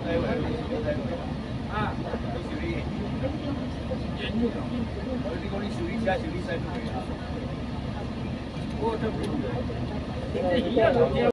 啊，你修理，你讲你修理车修理师，我这不。